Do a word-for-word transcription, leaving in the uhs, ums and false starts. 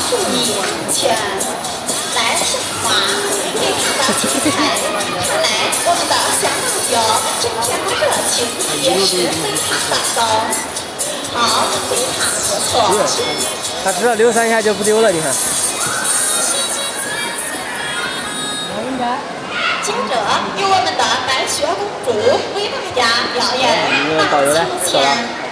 注意安全。来赏花，给看到精彩。看来我们的小朋友今天的热情也是非常的高。好，非常不错。 他只要溜三下就不丢了，你看。应该。 接着由我们的白雪公主为大家表演《大秋千》。